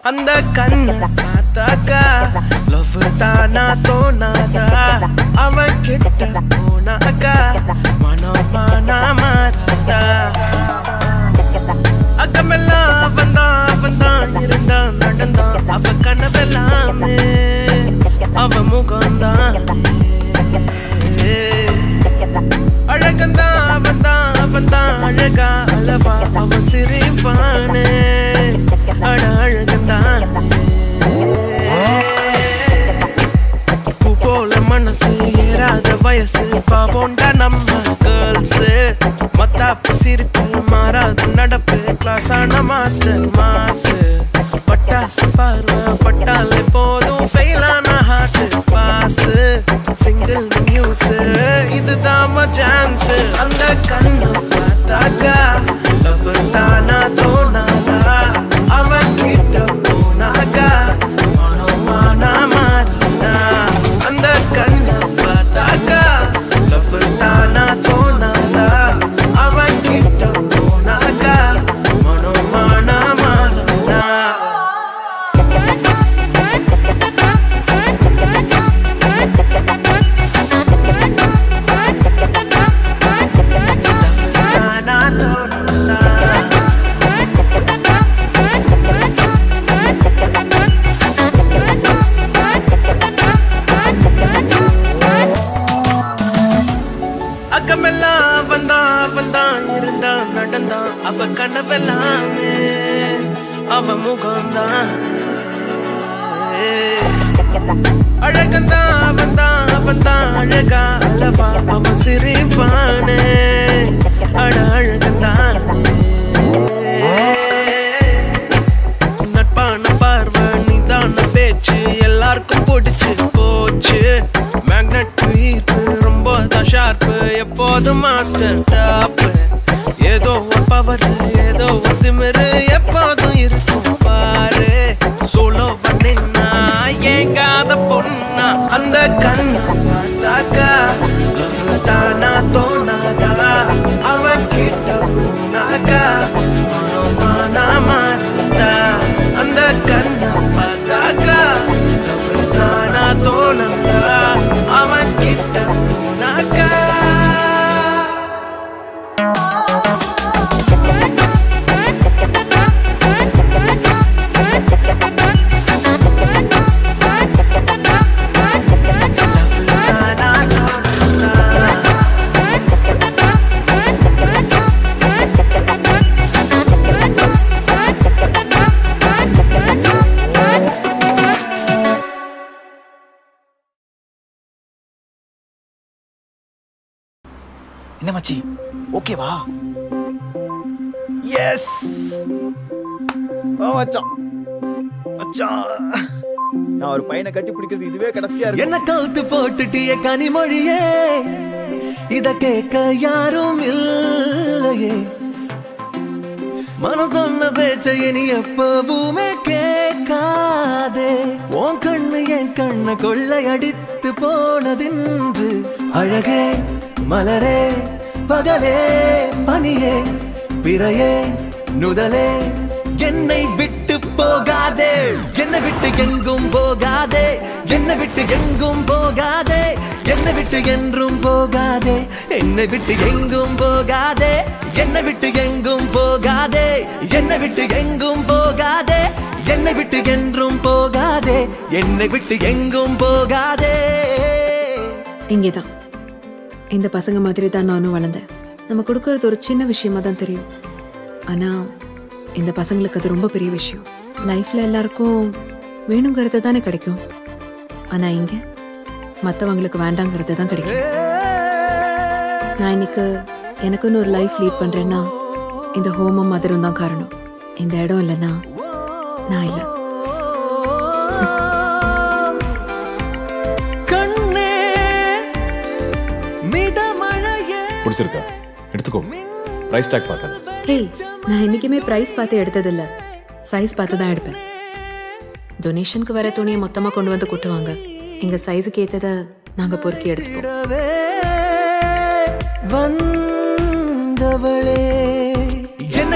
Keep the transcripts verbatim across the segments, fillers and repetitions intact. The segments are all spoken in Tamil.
அந்த கண்ண பார்த்தாக்கா லவ் தானா தோணாதா அவன் கிட்ட போனாக்கா மனமானா மாறாதா அக்கமெல்லாம் அவன்தான் அவன்தான் இருந்தான் நடந்தான் அவ கனவெல்லாமே அவ முகம்தான் அழகந்தான் அவன்தான் அவன்தான் அழகா அளவா அவ சிரிப்பானே அட அழகந்தான் பூ போல மனசு ஏறாத வயசு பாவோண்டா நம்ம கேர்ள்ஸ் மத்தாப்பு சிரிப்பு மாறாத நடப்பு கிளாஸ் ஆன மாஸ்டர் மாசு பட்டாசு பார்வை பட்டாலே போதும் ஃபெயிலான ஹார்ட் பாஸ் சிங்கிள் நியூஸ் இதுதான் சான்ஸ் அந்த கண்ணு பார்த்தாக்கா லவ் தானா தோணாதா அவன் கிட்ட போனாக்கா மனமானா மாறினா அந்த கண்ணு பார்த்தாக்கா லவ் தானா தோணாதா அவன் கிட்ட போனாக்கா மனமானா மாறினா அக்கமெல்லாம் வந்தான் வந்தான் இருந்தான் நடந்தான் அவ கனவெல்லாமே அவ முகம்தான் அழகந்தான் அவன்தான் அவன்தான் அழகா அளவா அவ சிரிப்பானே அட அழகந்தான் நட்பான பார்வை நீதான பேச்சு எல்லாருக்கும் பிடிச்சு போச்சு மேக்னெட் ஈர்ப்பு ரொம்ப தான் ஷார்ப்பு எப்போதும் மாஸ்டர் டாப்பு ஏதோ ஒரு பவர் ஏதோ ஒரு திமிரு எப்போதும் இருக்கும் பாரு சோலோ பண்ணினா ஏங்காத பொண்ணா அந்த கண்ணா பார்த்தாக்கா லவ் தானா தோணாதா அவன் கிட்ட போனாக்கா மனமானா மாறினா அந்த கண்ணா பார்த்தாக்கா லவ் தானா தோணாதா அவன் கிட்ட போனாக்கா என்ன மச்சி ஓகேவா? எஸ் மச்சான் மச்சான் நான் ஒரு பையனை கட்டி பிடிக்கிறது இதுவே கடைசியா இருக்கு. என்ன கவுத்து போட்டுட்டிய கனிமொழியே இத கேட்க யாரும் இல்லையே மனம் சொன்ன பேச்சைய நீ எப்பவுமே கேட்காதே உன் கண்ணு என் கண்ண கொள்ளையடித்து போனதின்று அழகே மலரே பகலே பனியே பிறையே நுதலே என்னை விட்டு போகாதே என்னை விட்டு எங்கும் போகாதே என்னை விட்டு எங்கும் போகாதே என்னை விட்டு என்றும் போகாதே என்னை விட்டு எங்கும் போகாதே என்னை விட்டு எங்கும் போகாதே என்னை விட்டு எங்கும் போகாதே என்னை விட்டு என்றும் போகாதே என்னை விட்டு எங்கும் போகாதே. இங்கேதான் இந்த பசங்க மாதிரி தான் நானும் வளர்ந்தேன். நம்ம கொடுக்கறது ஒரு சின்ன விஷயமா தான் தெரியும், ஆனா இந்த பசங்களுக்கு அது ரொம்ப பெரிய விஷயம். லைஃப்ல எல்லாருக்கும் வேணுங்கிறது தானே கிடைக்கும், ஆனா இங்க மற்றவங்களுக்கு வேண்டாங்கிறது தான் கிடைக்கும். நான் இன்னைக்கு எனக்குன்னு ஒரு லைஃப் லீட் பண்றேன்னா இந்த ஹோமம் மதுரம் தான் காரணம். இந்த இடம் இல்லைன்னா நான் இல்லை. பிடிச்சிருக்கா? எடுத்துக்கோ. பிரைஸ் டாக் பார்க்காத. ஹே, நான் என்னைக்குமே பிரைஸ் பார்த்து எடுத்ததில்ல, சைஸ் பார்த்து தான் எடுப்பேன். டொனேஷனுக்கு வர துணியை மொத்தமாக கொண்டு வந்து கொட்டுவாங்க. எங்கள் சைஸுக்கு ஏற்றதை நாங்கள் பொறுக்கி எடுத்துப்போம். வந்தவளே என்ன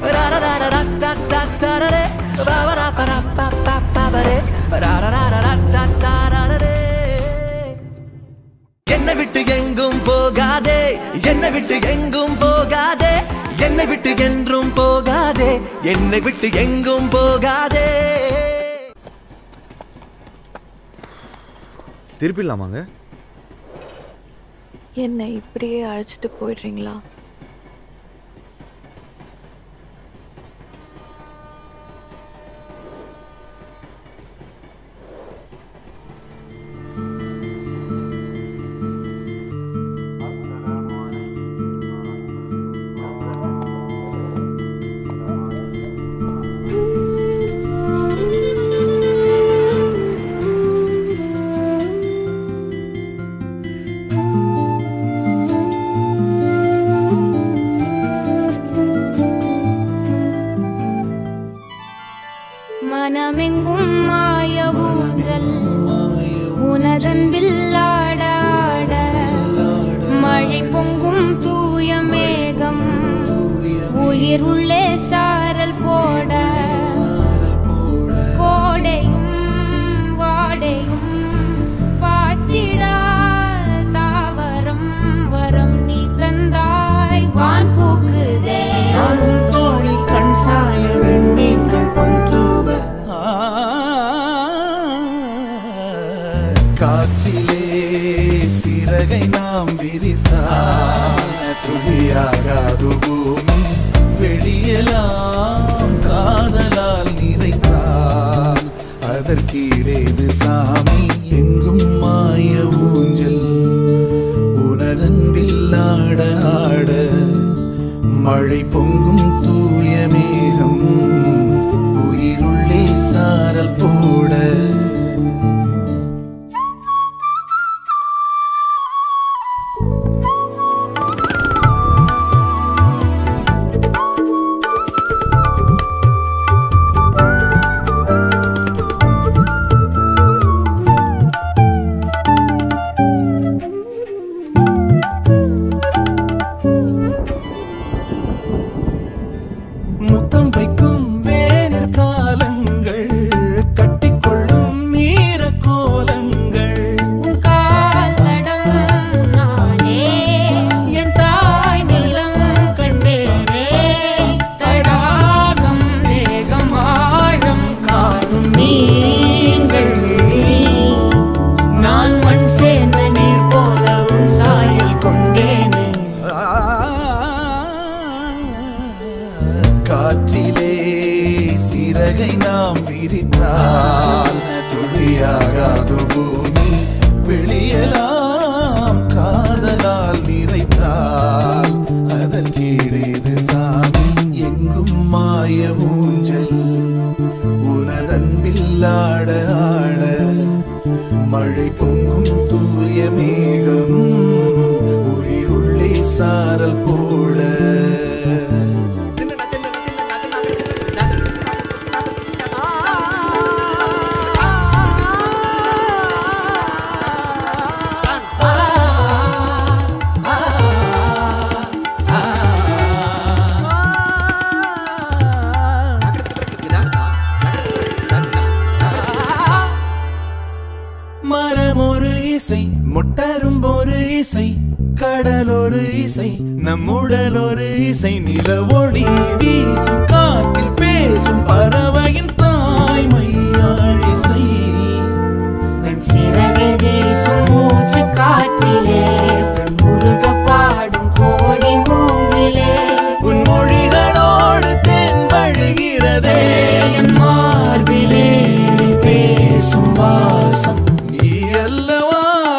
என்னை விட்டு எங்கும் போகாதே, என்னை விட்டு எங்கும் போகாதே, என்னை விட்டு என்றும் போகாதே, என்னை விட்டு எங்கும் போகாதே. திருப்பிடலாமாங்க? என்னை இப்படியே அழைச்சிட்டு போயிடுறீங்களா? மனமெங்கும் மாய ஊஞ்சல் உனதன்பில் ஆட ஆட மழை பொங்கும் தூய மேகம் உயிர் உள்ளே சாரல் போட கோடையும் வாடையும் பாத்திடா தாவரம் வரம் நீ தந்தாய் வான் பூக்குதே தோழி கண் சாய வெண்ணீங்கள் பந்துவ காற்றிலே சிறகை நாம் விரித்தால் துளியாகாது பூமி வெளியெல்லாம் காதலால் நிறைத்தால் அதற்கீடேது சாமி எங்கும் மாய ஊஞ்சல் உனதன்பில் ஆட ஆட மழை பொங்கும் தூய மேகம் உயிருள்ளே சாரல் போட முத்தம் வைக்கும் வேனர் காலங்கள் கட்டிக்கொள்ளும் நீர கோலங்கள் உன் கால் தடம் நானே என் தாய் நிலம் கண்டேனே தடாகம் தேகம் ஆழம் காணும் நீங்கள் நான் மண் சேர்ந்த நீர் போல உன் சாயல் கொண்டேனே காற்றிலே சிறகை நாம் விரித்தால் துளியாகாது பூமி வெளியெல்லாம் காதலால் நிறைத்தால் அதன் கீழேது சாமி எங்கும் மாய ஊஞ்சல் உனதன்பில் ஆட ஆட மழை பொங்கும் தூய மேகம் உயிருள்ளே சாரல் போட முட்டரும் ஒரு இசை கடல் ஒரு இசை நம்முடல் ஒரு இசை நிலவொளி வீசும் காற்றில் பேசும் பறவையின் தாய்மையாழ் இசை சிறகு வீசும் மூச்சு காற்றிலே முருக பாடும் கோடி மூங்கிலே உன் மொழிகளோடு தேன் வழிகிறதே என் மார்பிலே பேசும் வாசம் நீ அல்லவா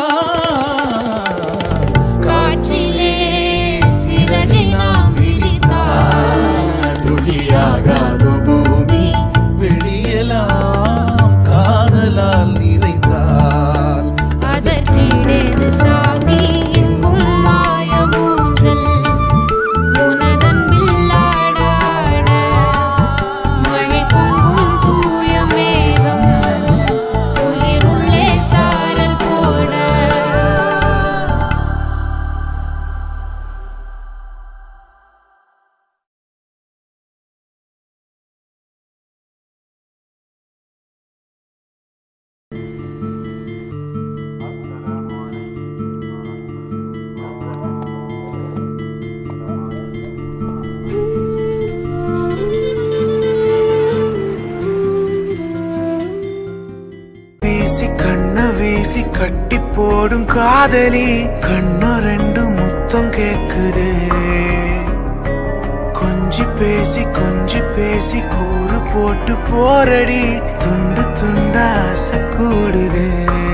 கட்டி போடும் காதலி கண்ணு ரெண்டு முத்தம் கேக்குது கொஞ்சி பேசி கொஞ்சி பேசி கூறு போட்டு போரடி துண்டு துண்டா ஆசை கூடுது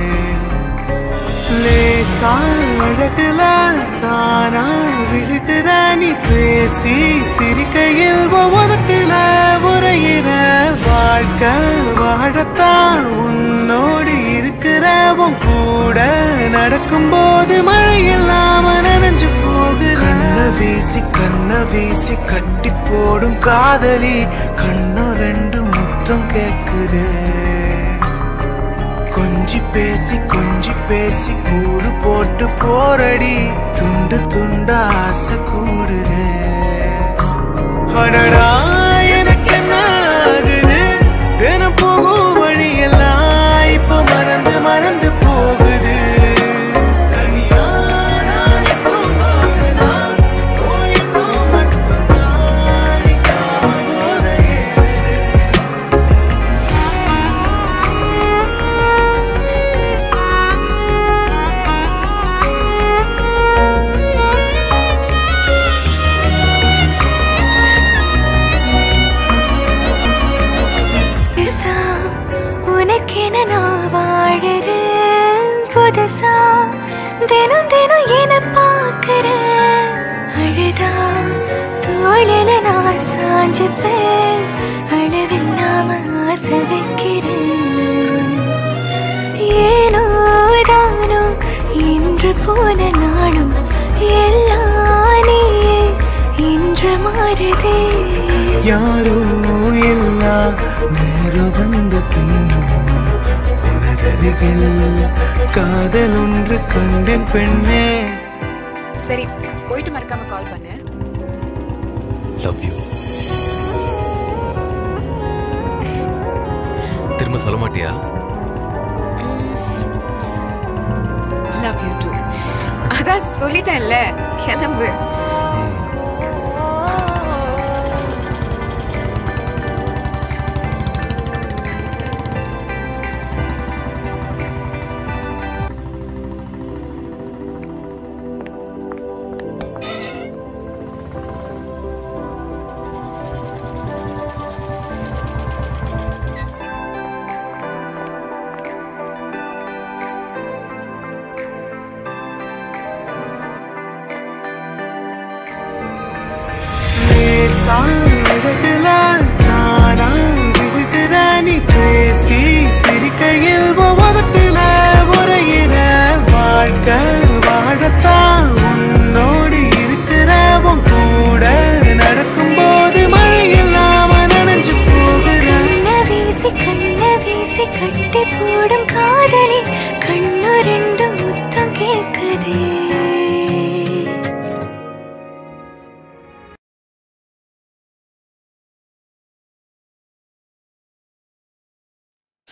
லேசா அழகுல தானா விழுகிற நீ பேசி சிரிக்கையில் ஒவ்வொருத்தில உரையிற வாழ்க்கை வாழத்தான் உன்னோடு இருக்கிறவன் கூட நடக்கும் போது மழை இல்லாம நனைஞ்சு போகுது கண்ண வீசி கண்ண வீசி கட்டி போடும் காதலி கண்ணு ரெண்டு முத்தம் கேக்குது கொஞ்சி பேசி கொஞ்சி பேசி கூறு போட்டு போரடி துண்டு துண்டா ஆசை கூடுது அடடா எனக்கு என்ன ஆகுது தினம் போகும் வழியெல்லாம் இப்ப மறந்து மறந்து போகுது தினம் தினம் என பாக்குற அழுதா தோழில நான் சாஞ்சுப்பேன் அளவில்லாம ஆசை வைக்கிறேன் ஏனோ தானோ இன்று போன நாளும் எல்லாம் நீயே இன்று மாறுதே யாரோ இல்லா நேரம் வந்த பின்னும் காதல் ஒன்று கண்டேன் பெண்ணே சரி போயிட்டு மறக்காம கால் பண்ணு லவ் யூ திரும்ப சொல்ல மாட்டியா லவ் யூ டூ அதான் சொல்லிட்டேன்ல கிளம்பு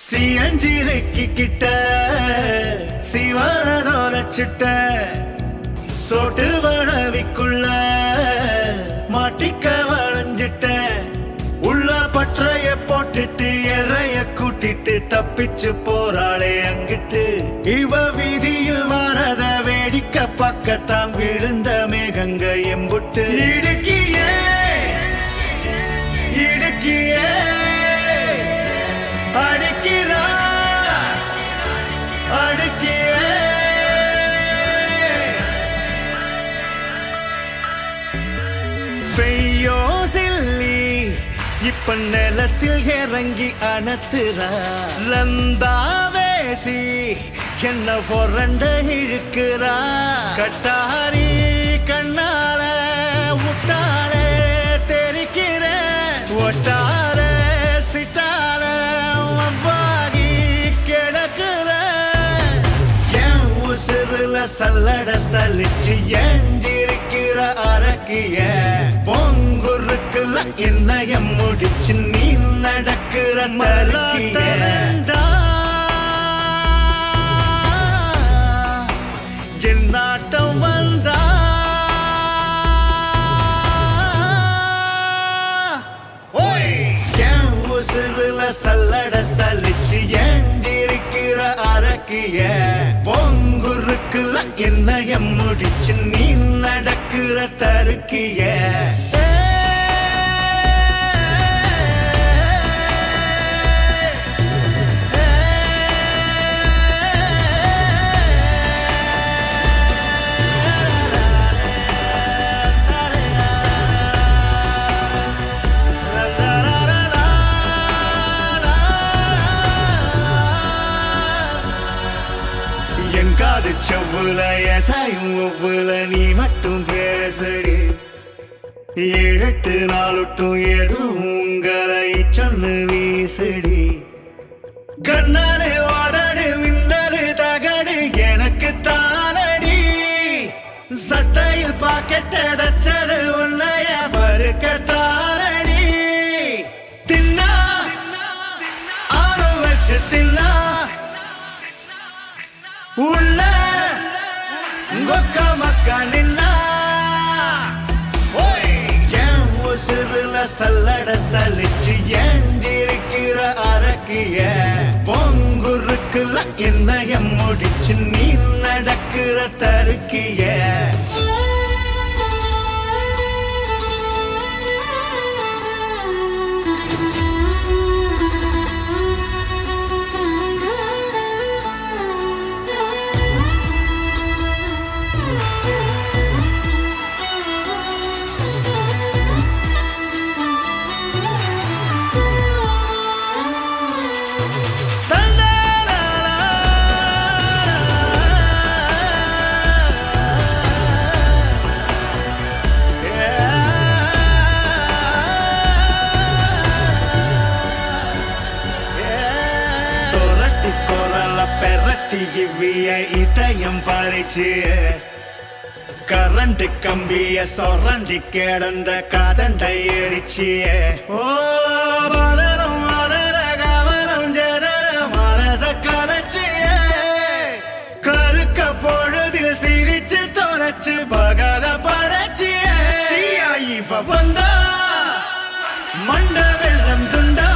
சியஞ்சிருக்கிட்ட சிவனதோட சிட்ட சொட்டு வளவிக்குள்ள மாட்டிக்க வளைஞ்சிட்ட உள்ள பற்றைய போட்டுட்டு எறைய கூட்டிட்டு தப்பிச்சு போறாளே அங்கிட்டு இவ வீதியில் வாரத வேடிக்கை பக்கத்தான் விழுந்த மேகங்க எம்புட்டு இடுக்கியே இடுக்கியே அடுக்கிறா அடுக்கியே பெய்யோ சில்லி இப்ப நிலத்தில் இறங்கி அணத்துறா லந்தாவேசி என்ன பொறண்ட இழுக்கிறா கட்டாரி கண்ணால முட்டால தெரிக்கிற ஒட்டார சிட்டால அவ்வாகி கிடக்குற என் உசுறுல சல்லட சலிச்சு ஏஞ்சிருக்கிற அரக்கிய பொங்குருக்குல என்னைய முடிச்சு நீ நடக்கிற மறுக்கிய என் நாட்டம் வந்தா என் உசுறுல சல்லட சலிச்சு ஏஞ்சிருக்கிற அரக்கிய பொங்குருக்குல என்னைய முடிச்சு நீ நடக்கிற தருக்கிய காது செவ்வுல எசாயும் ஒவ்வொல நீ மட்டும் பேசடி ஏழெட்டு நாளொட்டும் எதுவும் உங்களை சொன்னு வீசடி கண்ணாடு வாடாடு மின்னடு தகடு எனக்கு தானடி சட்டையில் பாக்கெட்ட தச்சது உன்னைய பருக்க தானடி தின்னா ஆறு வச்சு தின்னா உள்ள கொக்க மக்கா நின்னா என் உசுறுல சல்லட சலிச்சு ஏஞ்சிருக்கிற அரக்கிய பொங்குருக்குல என்னைய முடிச்சு நீ நடக்கிற தருக்கிய இதயம் பறிச்சு கரண்ட் கம்பிய சொரண்டி கிடந்த காதண்டை எரிச்சிய ஓ மரணம் மரண கவனம் ஜெதர மனச கரைச்சிய கருக்க பொழுதில் சிரிச்சு தொலைச்சு பகல படைச்சிய இவ வந்தா மண்ட வெள்ளம் துண்டா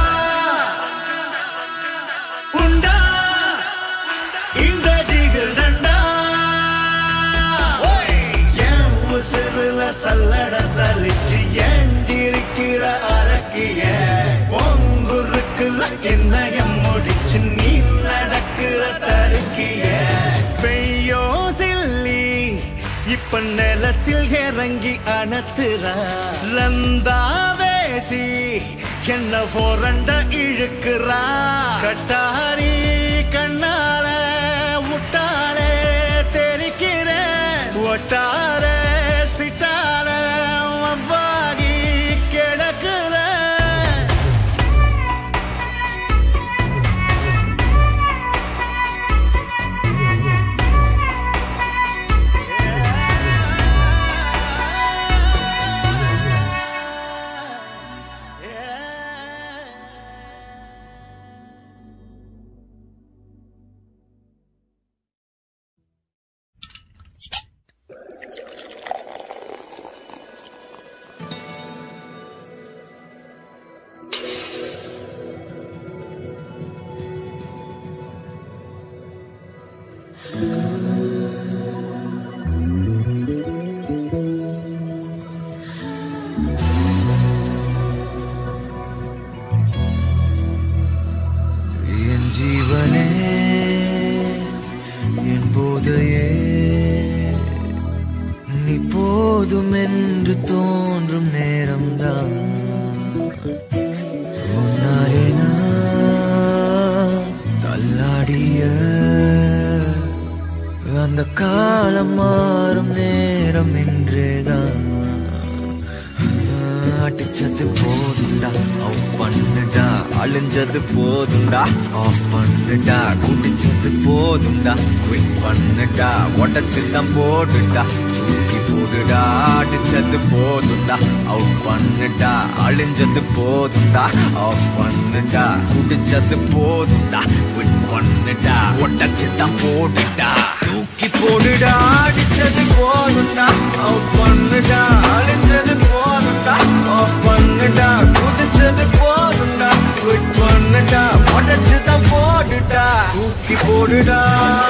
உண்டா இந்த ஜிகர் தண்டா என் உசுறுல சல்லட சலிச்சு ஏஞ்சிருக்கிற அரக்கிய பொங்குருக்குல என்னைய முடிச்சு நீ நடக்கிற தருக்கிய பெய்யோ சில்லி இப்ப நிலத்தில் இறங்கி அணத்துறா லந்தாவேசி என்ன பொறண்ட இழுக்கிறா கட்டாரி கண்ணால முட்டாளே தெரிக்கிற ஒட்டார சிட்டால அவ்வாகி கிடக்குற என் ஜீவனே என் போதையே நீ போதும் என்று தோன்றும் நேரம்தான் உன்னாலே நான் தள்ளாடிய அந்த காலம் மாறும் நேரம் என்றேதான் அடிச்சது போதுண்டா ஆஃப் பண்ணுடா அழிஞ்சது போதுண்டா ஆஃப் பண்ணுடா குடிச்சது போதுண்டா குவிட் பண்ணுடா உடச்சுதான் போடுடா தூக்கி போடுடா அடிச்சது போதுண்டா அவுட் பண்ணுடா அழிஞ்சது போதுண்டா ஆஃப் பண்ணுடா குடிச்சது போதுண்டா குவிட் பண்ணுடா உடச்சுதான் போடுடா தூக்கி போடுடா அடிச்சது போதுண்டா அவுட் பண்ணுடா அழிஞ்சது போதுண்டா ஆஃப் பண்ணுடா குடிச்சது போதுண்டா குவிட் பண்ணுடா உடச்சுதான் போடுடா தூக்கி போடுடா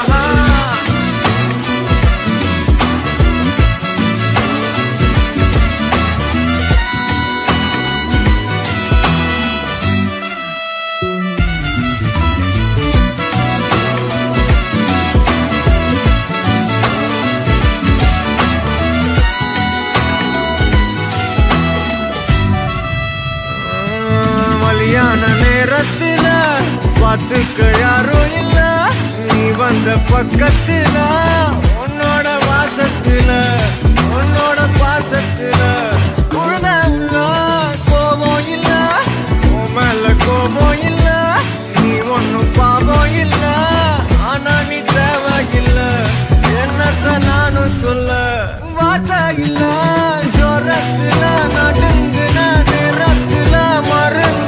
நேரத்துல பார்த்துக்க யாரும் இல்ல நீ வந்த பக்கத்துல உன்னோட வாசத்துல உன்னோட பாசத்துல உழுத உள்ள கோபம் இல்ல உன் மேல கோபம் இல்ல நீ ஒன்னும் பாவம் இல்ல ஆனா நீ தேவையில்ல என்னத்த நானும் சொல்ல வார்த்தை இல்ல ஜோரத்துல நடுங்குன நேரத்துல மருந்த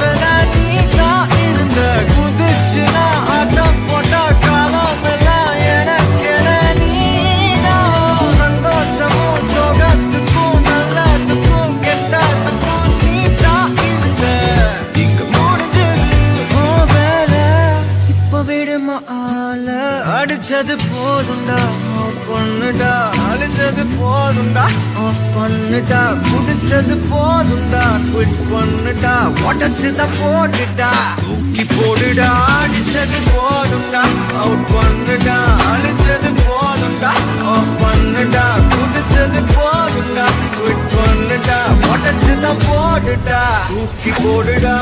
குதிச்சுனா ஆட்டம் போட்டா காலம் எல்லாம் எனக்கென நீதான் சந்தோஷமும் சோகத்துக்கும் நல்லதுக்கும் கெட்டதுக்கும் நீதான் இருந்த இங்க முடிஞ்சது உன் வேலை இப்ப விடுமா ஆள அடிச்சது போதுண்டா பொண்ணுடா அழிஞ்சது போதுண்டா ஆஃப் பண்ணுடா குடிச்சது போதுண்டா குவிட் பண்ணுடா உடச்சுதான் போட்டுடா தூக்கி போடுடா அடிச்சது போதுண்டா அவுட் பண்ணுடா அழிஞ்சது போதுண்டா ஆஃப் பண்ணுடா குடிச்சது போதுண்டா குவிட் பண்ணுடா உடச்சுதான் போட்டுடா தூக்கி போடுடா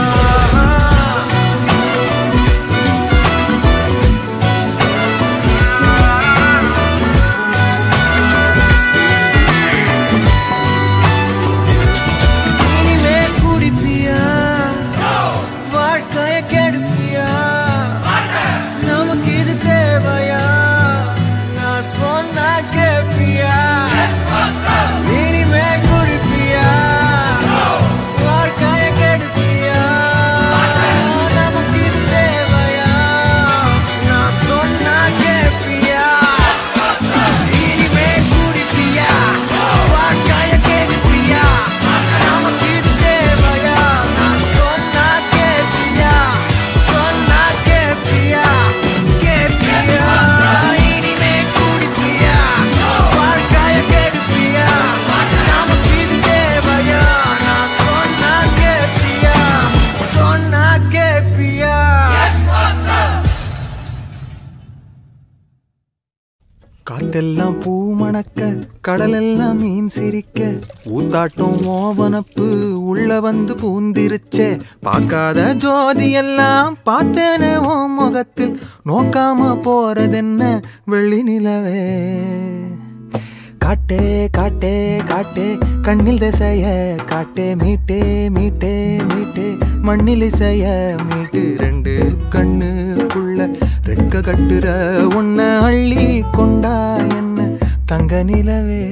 காத்தெல்லாம் பூ மணக்க கடலெல்லாம் மீன் சிரிக்க ஊத்தாட்டம் ஓவனப்பு உள்ள வந்து பூந்திருச்சே பார்க்காத ஜோதி எல்லாம் பார்த்தேனே ஓ முகத்தில் நோக்காம போறதென்ன வெள்ளி நிலவே காட்டே காட்டே காட்டே கண்ணில் திசைய காட்டே மீட்டே மீட்டே மீட்டே மண்ணில் இசைய மீட்டு ரெண்டு கண்ணுக்குள்ள ரெக்க கட்டுற உன்னை அள்ளி கொண்டா என்ன தங்க நிலவே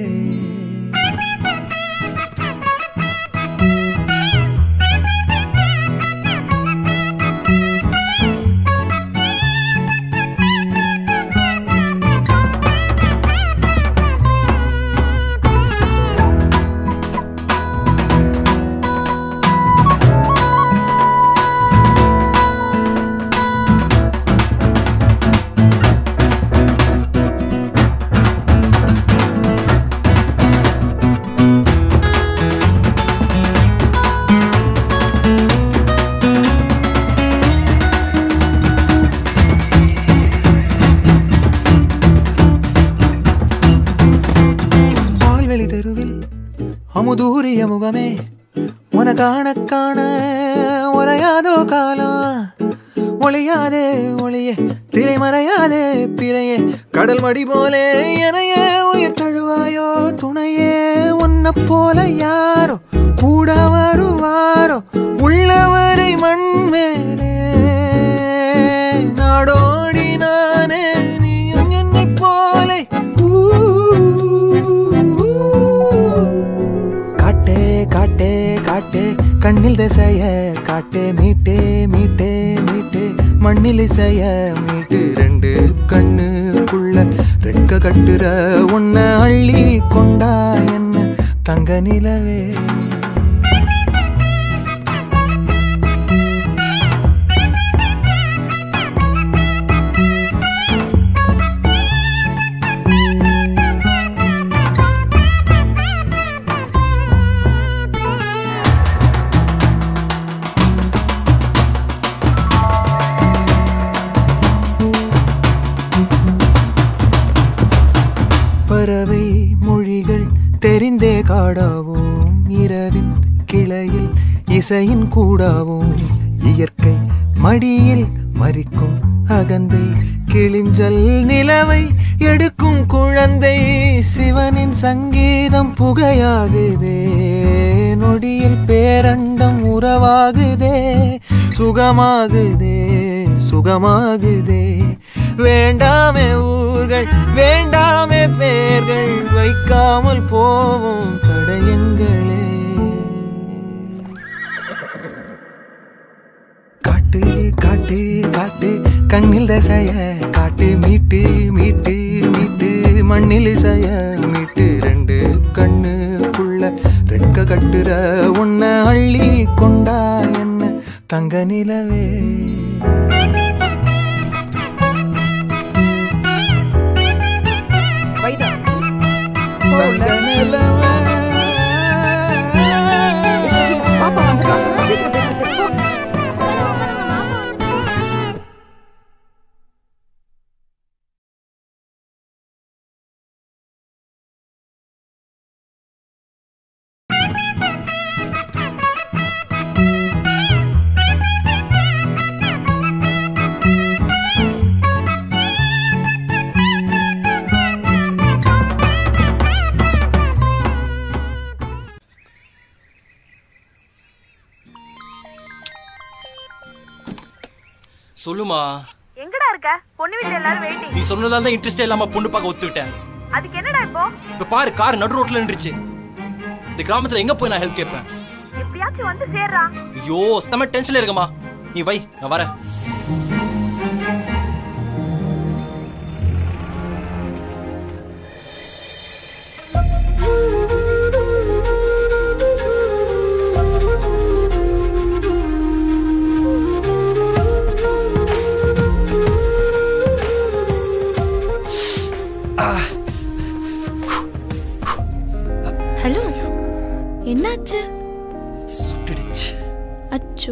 அமுதூரிய முகமே உன காண காண உரையாதோ காலம் ஒளியாதே ஒளியே திரைமறையாதே பிறையே கடல் மடி போலே எனையே உயிர் தழுவாயோ துணையே உன்னை போல யாரோ கூட வருவாரோ உள்ளவரை மண்மேலே நாடோடி நானே நீயும் என்னை போலே காட்டே காட்டே காட்டே கண்ணில் திசைய காட்டே மீட்டே மீட்டே மீட்டே மண்ணில் இசைய மீட்டு ரெண்டு கண்ணுக்குள்ள ரெக்க கட்டுற உன்னை அள்ளி கொண்டா என்ன தங்க நிலவே பறவை மொழிகள் தெரிந்தே காடாவோம் இரவின் கிளையில் இசையின் கூடாவோம் இயற்கை மடியில் மறிக்கும் அகந்தை கிளிஞ்சல் நிலவை எடுக்கும் குழந்தை சிவனின் சங்கீதம் புகையாகுதே நொடியில் பேரண்டம் உறவாகுதே சுகமாகுதே சுகமாகுதே வேண்டாமே ஊர்கள் வேண்டாமே பேர்கள் வைக்காமல் போவோம் தடயங்களே காட்டு காட்டு காட்டு கண்ணில் தசைய காட்டு மீட்டு மீட்டு மீட்டு மண்ணில் இசைய மீட்டு ரெண்டு கண்ணுக்குள்ள ரெக்க கட்டுற உன்னை அள்ளி கொண்டா என்ன தங்க நிலவே சொல்லுமா எங்கடா இருக்க பொண்ணு வீட்ல எல்லாரும் வெயிட்டிங் நீ சொன்னதால தான் இன்ட்ரஸ்ட் இல்லாம பொண்ணு பார்க்க ஒத்துக்கிட்டேன் அதுக்கு என்னடா இப்போ இப்ப பாரு கார் நடு ரோட்ல நின்றுச்சு இந்த கிராமத்துல எங்க போய் நான் ஹெல்ப் கேட்பேன் எப்படியாச்சும் வந்து சேர்றா ஐயோ ஸ்டமக் டென்ஷன்ல இருக்கமா நீ வை நான் வரேன் ஹலோ என்னாச்சு சுட்டுடுச்சு அச்சோ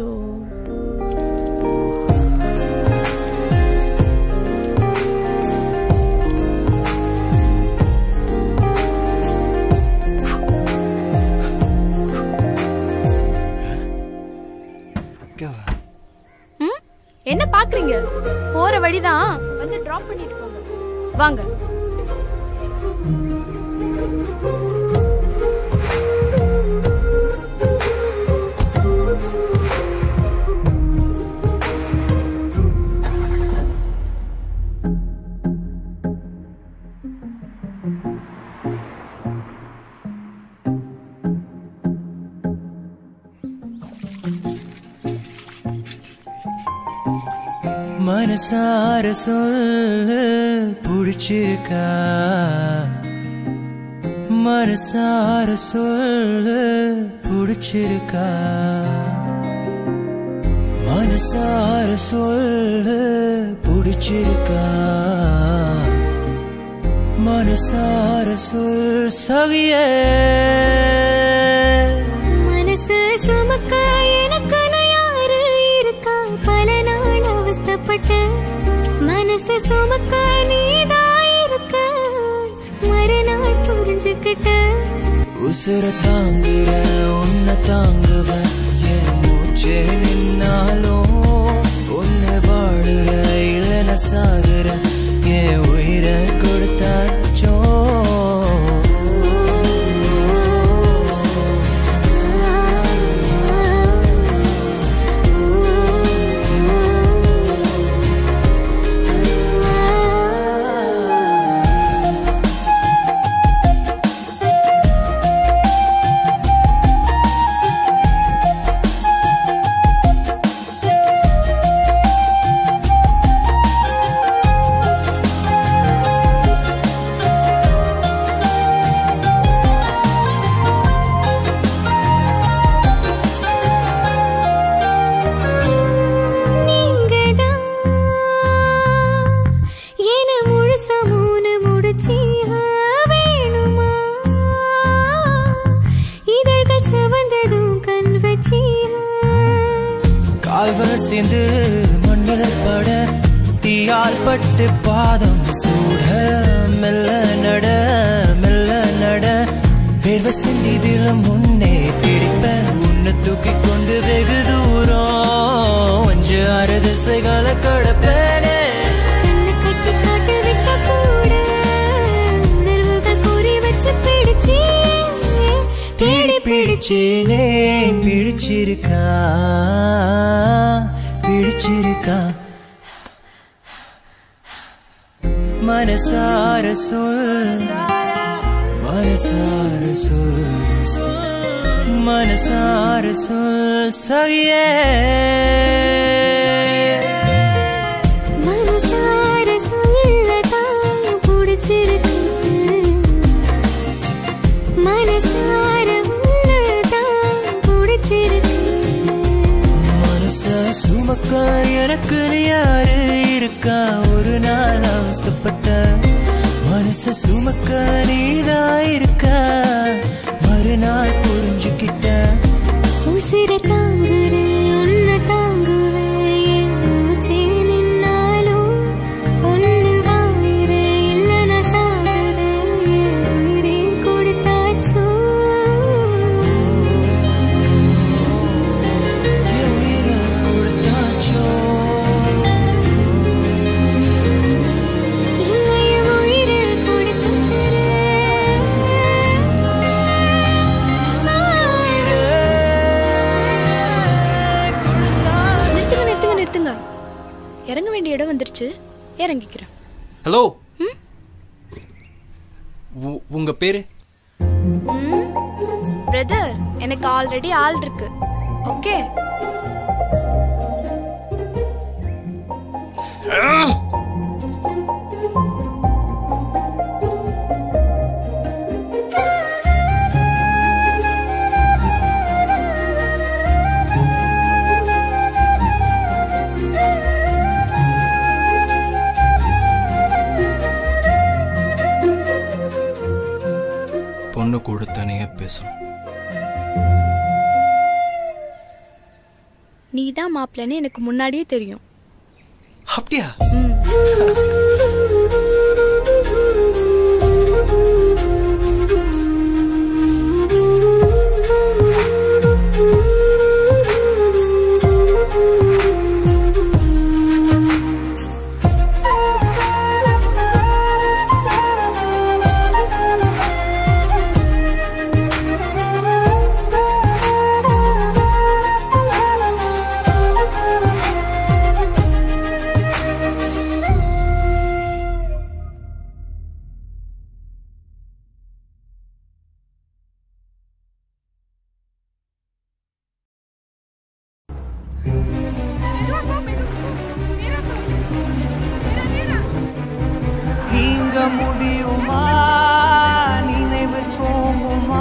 என்ன பாக்குறீங்க போற வழிதான் வந்து டிராப் பண்ணிட்டு போங்க வாங்க மனசார சொல்லு புடிச்சிருக்கா மனசார சொல்லு புடிச்சிருக்கா மனசார சொல்லு புடிச்சிருக்கா மனசார சொல் சவியே மனசு சுமக்க எனக்கு யாரு இருக்கா பல நாள் அவஸ்தப்பட்டு மனசு சுமக்க நீதான் இருக்க மறுநாள் புரிஞ்சுக்கிட்ட உசு உசுர தாங்குற உன்னை தாங்குவேன் என் மூச்சே நின்னாலும் உன்னை வாழுற இல்லைன சாகுற என் உயிரை கொடுத்தாச்சோ சேர்ந்து மண்ணில் பட தீயால் பட்டு பாதம் சூட மெல்ல நட மெல்ல நட வேர்வை சிந்தி விழும் முன்னே பிடிப்ப உன்னை தூக்கி கொண்டு வெகு தூரம் அஞ்சு ஆறு திசைகளை கடப்பேனே தேடி பிடிச்சேனே பிடிச்சிருக்கா பிடிச்சிருக்கா மனசார சொல் மனசார சொல் மனசார சொல் சகியே மனசார சொல்லதான் பிடிச்சிருக்கு மனசார உள்ளதான் பிடிச்சிருக்கு மனச சுமக்க எனக்கு யாரு இருக்கா ஒரு நாள் அவஸ்தப்பட்ட மனச சுமக்க நீதான் இருக்கா மறுநாள் புரிஞ்சுக்கிட்ட உசிர தாங்குற உன்னை தாங்குவேன் மூச்சே நின்னாலும் ஒன்னு வாங்குற இல்லைன சாகுற உயிரே கொடுத்தாச்சோ உயிரை கொடுத்தாச்சோ இறங்க வேண்டிய இடம் வந்துருச்சு இறங்கிக்கிறேன். ஹலோ, உங்க பேரு? பிரதர், எனக்கு ஆல்ரெடி ஆள் இருக்கு. ஓகே. பொண்ணு கூட தனியா பேசும். நீதான் மாப்பிள்ளன்னு எனக்கு முன்னாடியே தெரியும். அப்படியா? முடியுமா நினைவு தூங்குமா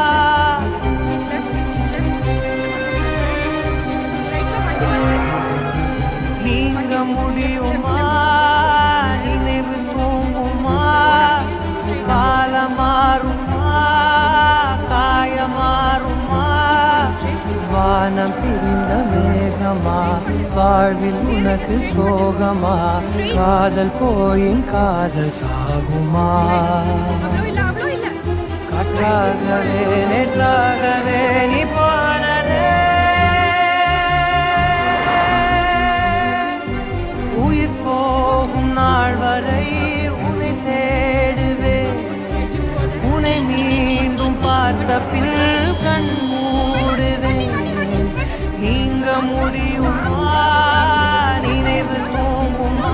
நீங்க முடியுமா நினைவு தூங்குமா கால மாறுமா காய மாறுமா வானம் பிரிந்த மேகமா வாழ்வில் உனக்கு சோகமா காதல் போயின் காதல் சாகுமா காற்றாகவே நேற்றாகவே நீ போனதே உயிர் போகும் நாள் வரை உன்னை தேடுவேன் உன்னை மீண்டும் பார்த்த பின் கண் மூடுவேன் நீங்க முடியுமா நினைவு தூங்குமா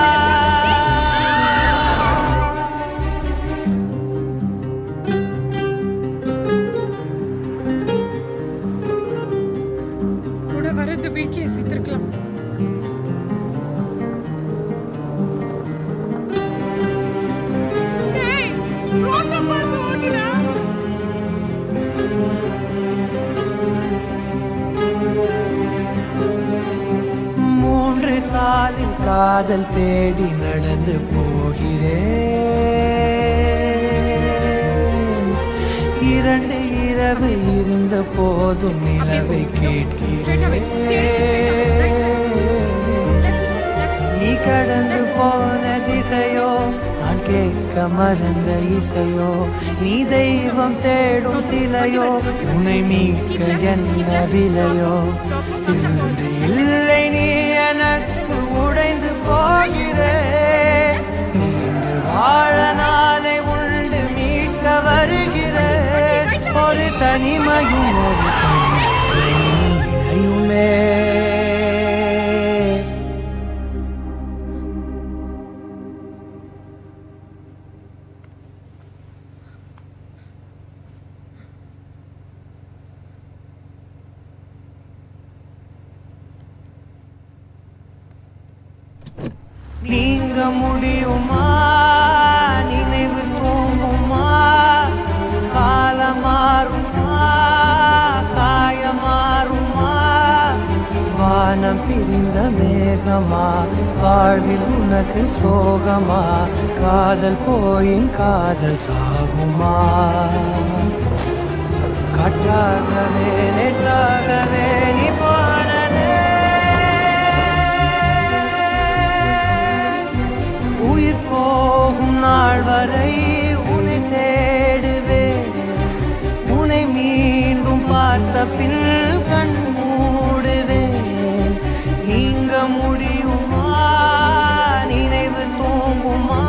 கூட வரது வீட்லயே சேர்த்திருக்கலாம் மூன்று காலில் காதல் தேடி நடந்து போகிறேன் இரண்டு இரவு இருந்த போதும் நிலவை கேட்கிறேன் நீ கடந்து போன திசையோ நான் கேட்க மறந்த இசையோ நீ தெய்வம் தேடும் சிலையோ உன்னை மீட்க என்ன விலையோ இன்று இல்லை நீ எனக்கு உடைந்து போகிறேன் நீண்டு வாழ நாளை உண்டு மீட்க வருகிறேன் ஒரு தனிமையும் ஒரு தனிமையுமே நீங்க முடியுமா நினைவு தூங்குமா காலம் மாறுமா காயம் மாறுமா வானம் பிரிந்த மேகமா வாழ்வில் உனக்கு சோகமா காதல் போயின் காதல் சாகுமா காற்றாகவே நேற்றாகவே நீ போனதே உயிர் போகும் நாள் வரை உன்னை தேடுவேன் உன்னை மீண்டும் பார்த்த பின் கண் மூடுவேன் நீங்க முடியுமா நினைவு தூங்குமா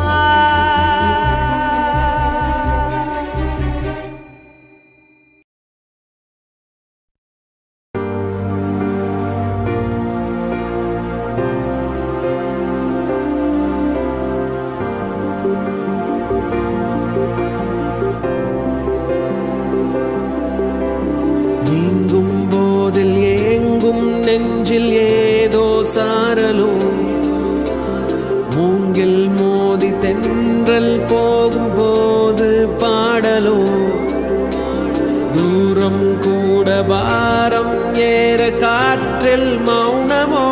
நீங்கும் போதில் ஏங்கும் நெஞ்சில் ஏதோ சாரலோ மூங்கில் மோதி தென்றல் போகும் போது பாடலோ தூரம் கூட பாரம் ஏற காற்றில் மௌனமோ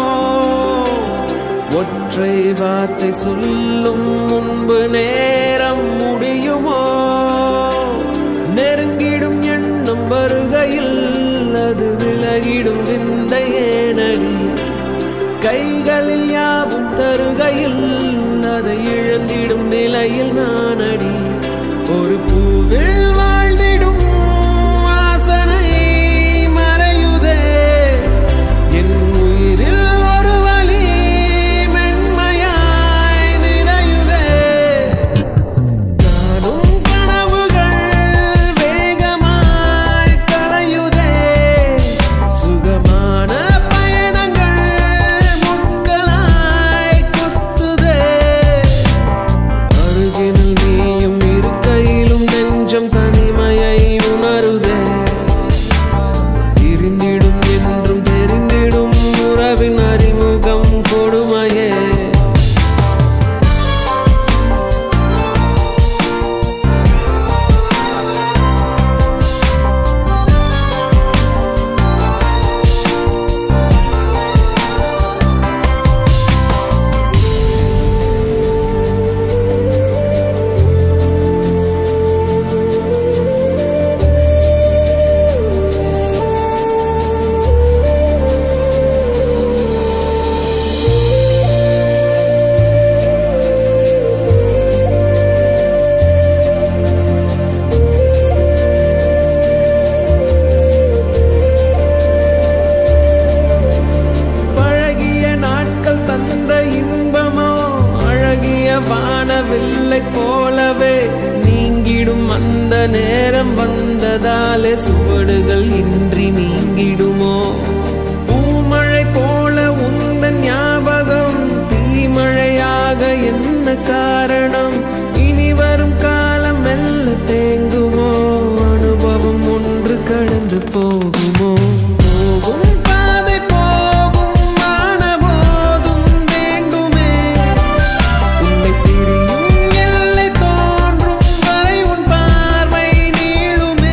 ஒற்றை வார்த்தை சொல்லும் முன்பு நேரம் முடியுமோ நெருங்கிடும் எண்ணம் வருகையில் அது விலகிடும் விந்தையேனடி கைகளில் யாவும் தருகையில் அதை இழந்திடும் நிலையில் நானடி ஒரு பூவில் வாழ்ந்திடும் வாசனை மறையுதே என் உயிரில் ஒரு வலி மென்மையாய் நிறையுதே நானும் கனவுகள் வேகமாய் களையுதே சுகமான பயணங்கள் முட்களாய் குத்துதே அருகினில் நீயும் இருக்கையிலும் வானவில்லை போலவே நீங்கிடும் அந்த நேரம் வந்ததாலே சுவடுகள் இன்றி நீங்கிடுமோ பூமழை போல உந்தன் ஞாபகம் தீமழையாக என்ன காரணம் இனி வரும் காலம் மெல்ல தேங்குமோ அனுபவம் ஒன்று கடந்து போகுமோ போகும் பாதை போகும் மானபோதும் வேண்டுமே உன்னை பிரியும் எல்லை தோன்றும் வரை உன் பார்வை நீளுமே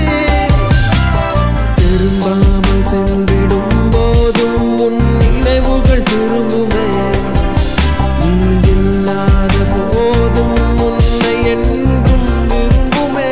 திரும்பாமல் சென்றிடும் போதும் உன் நினைவுகள் திரும்புமே நீ இல்லாத போதும் உன்னை என்றும் விரும்புமே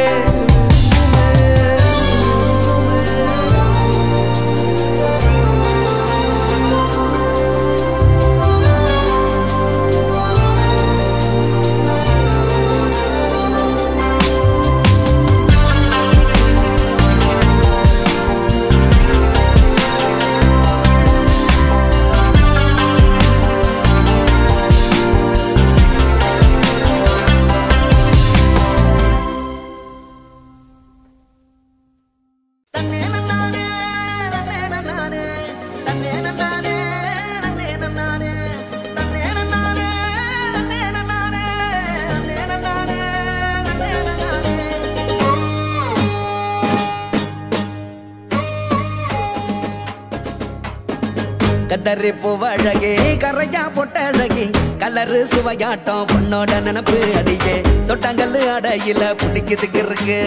கதறி பூவழகே கரையா பொட்டழகே கலரு சுவையாட்டம் பொண்ணோட நினப்பு அடியே சொட்டாங்கல்லு அடையில புடிக்குதுக்கு இருக்கு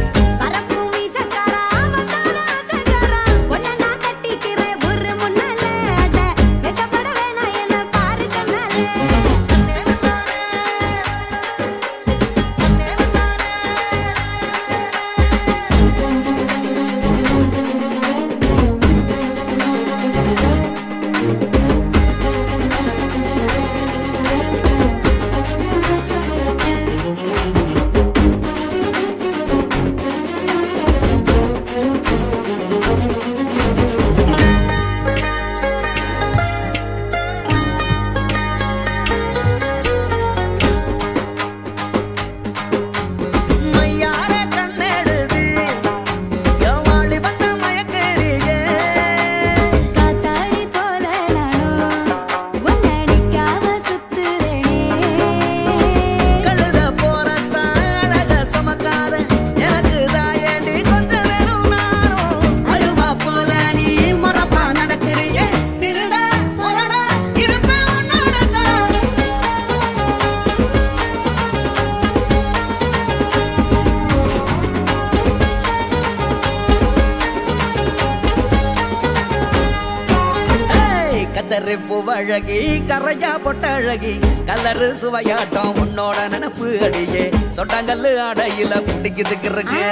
கதறி பூவழகி கரையா பொட்டழகி கலரு சுவையாட்டம் உன்னோட நினப்பு அடியே சொட்டாங்கல்லு அடையில புடிக்குதுக்கு இருக்கு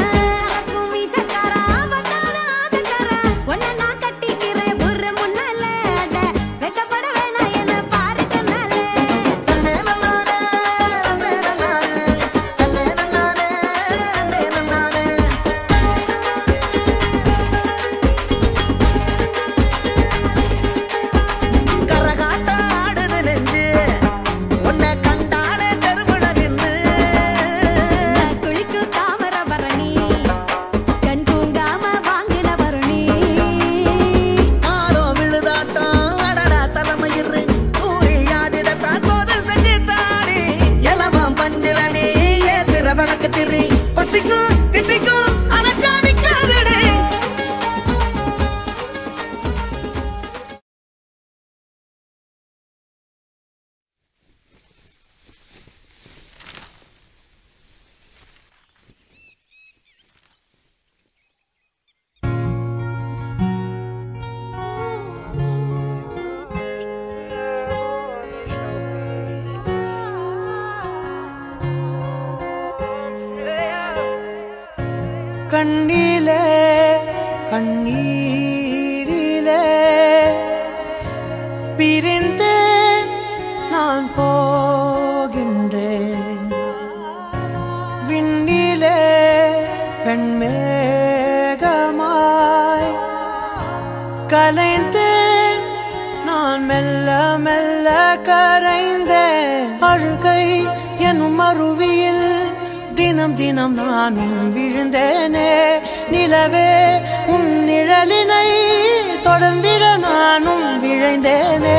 கண்ணிலே கண்ணீரிலே பிரிந்து நான் போகின்றேன் விண்ணிலே பெண்மேகமாய் கலைந்து நான் மெல்ல மெல்ல கரைந்தேன் அழுகை மறுவியில் தினம் தினம் நானும் விழுந்தேனே. நிலவே உன் நிழலினை தொடர்ந்திட நானும் விழைந்தேனே.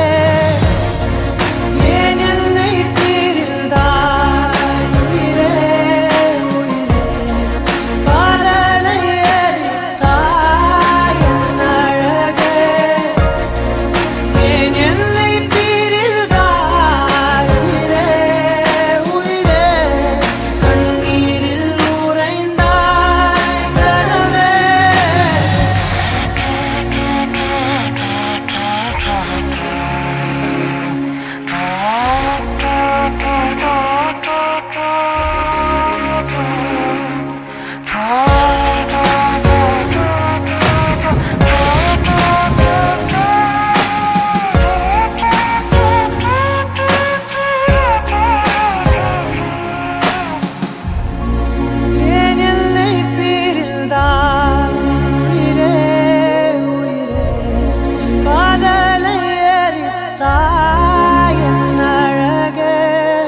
ஏன் என்னை பிரிந்தாய் உயிரே உயிரே, காதலை எரித்தாய் என் அழகே. ஏன் என்னை பிரிந்தாய் உயிரே உயிரே, கண்ணீரில் உறைந்தாய் கனவே. ஏன் என்னை பிரிந்தாய் உயிரே உயிரே, காதலை எரித்தாய் என் அழகே.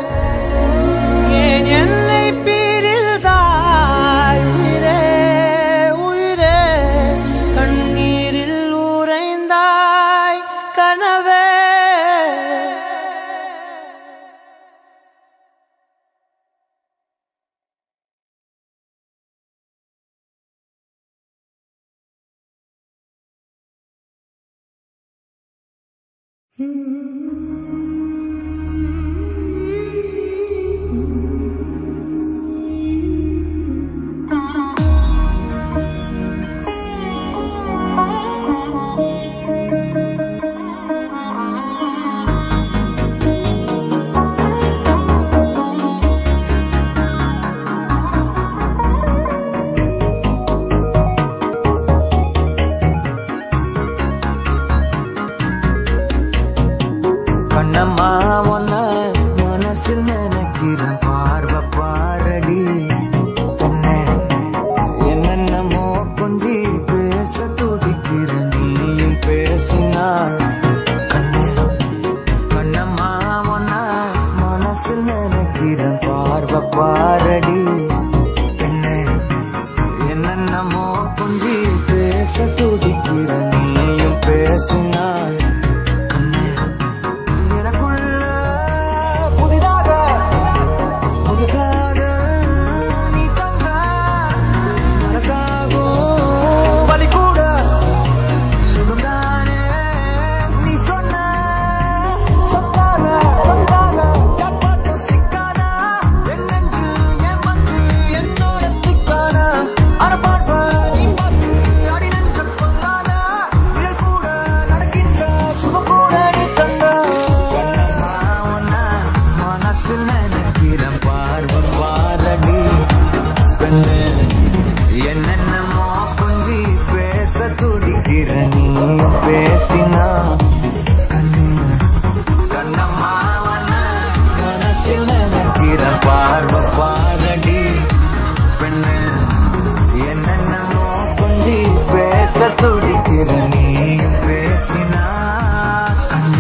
ஏன் என்னை பிரிந்தாய் உயிரே உயிரே, கண்ணீரில் உறைந்தாய் கனவே. கண்ணம்மா ஒன்ன மனசில் நினைக்கிறேன், பார்வை பாரடி பொண்ணே. என்னென்னமோ கொஞ்சி பேச துடிக்கிறேன், நீயும் பேசினாள் கண்ணே. கண்ணம்மா ஒன்ன மனசில் நினைக்கிறேன், பார்வை பாரடி பெண்ணே. என்னென்னமோ கொஞ்சி பேச துடிக்கிறேன், நீயும் பேசினாள். என்னென்னமோ கொஞ்சி பேச துடிக்கிற, நீ பேசினா கண்ணு. கண்ணம்மா மனசில் நினைக்கிற, பார்வை பாரடி பெண்ணு. என்னென்னமோ கொஞ்சி பேச துடிக்கிற, நீ பேசினா கண்ணு.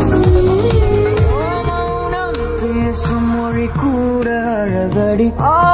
பேசும் மொழி கூட அழகடி. ஆ